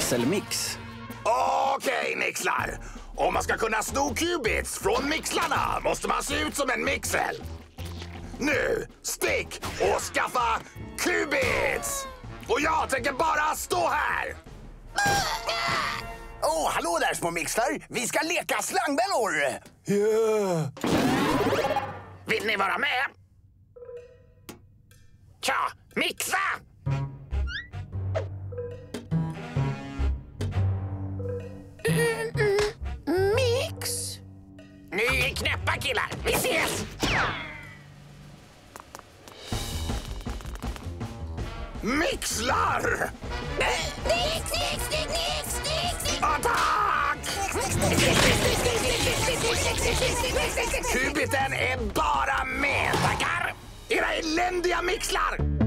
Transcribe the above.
mixelmix. Okej, Nixlar. Om man ska kunna sno qubits från mixlarna måste man se ut som en mixel. Nu, stick och skaffa qubits! Och jag tänker bara stå här. Hallå där små mixlar. Vi ska leka slangbällor. Yeah. Vill ni vara med? Tja, mixa! Mix. Ni är knäppa killar. Vi ses! Mixlar! Attack! Qubiten är bara med, tackar! Era eländiga mixlar!